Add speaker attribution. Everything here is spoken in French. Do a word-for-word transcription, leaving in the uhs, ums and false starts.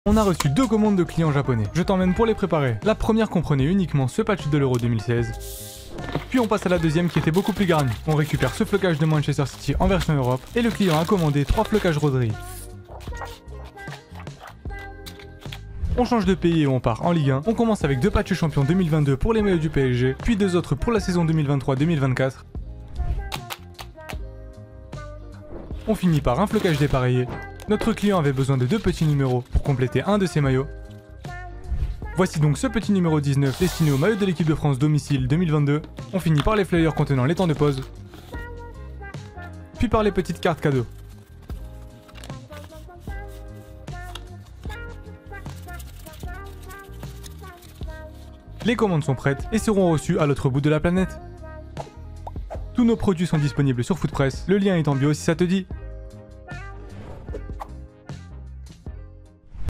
Speaker 1: On a reçu deux commandes de clients japonais. Je t'emmène pour les préparer. La première comprenait uniquement ce patch de l'Euro deux mille seize. Puis on passe à la deuxième qui était beaucoup plus garnie. On récupère ce flocage de Manchester City en version Europe et le client a commandé trois flocages Rodri. On change de pays et on part en Ligue un. On commence avec deux patchs champions deux mille vingt-deux pour les maillots du P S G, puis deux autres pour la saison deux mille vingt-trois deux mille vingt-quatre. On finit par un flocage dépareillé. Notre client avait besoin de deux petits numéros pour compléter un de ses maillots. Voici donc ce petit numéro dix-neuf destiné au maillot de l'équipe de France domicile deux mille vingt-deux. On finit par les flyers contenant les temps de pause, puis par les petites cartes cadeaux. Les commandes sont prêtes et seront reçues à l'autre bout de la planète. Tous nos produits sont disponibles sur Footpress, le lien est en bio si ça te dit.